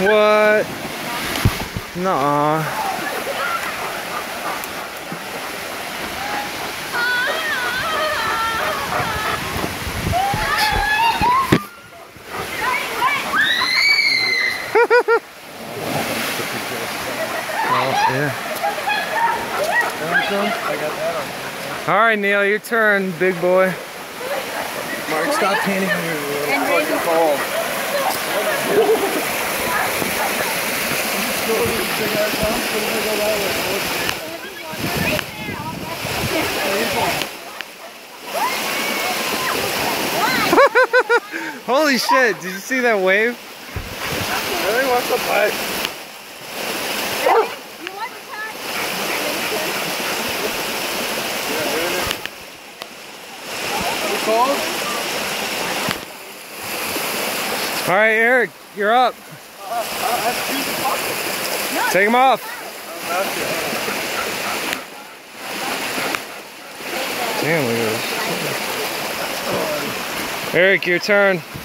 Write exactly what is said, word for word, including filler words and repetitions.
What? Nuh-uh. Oh, yeah. All right, Neil, your turn, big boy. Mark, stop painting on your fucking phone. Holy shit, did you see that wave? Really? What's the bite? Cold? All right, Eric, you're up. Uh, uh, Take him off. Damn, look at this. Eric, your turn.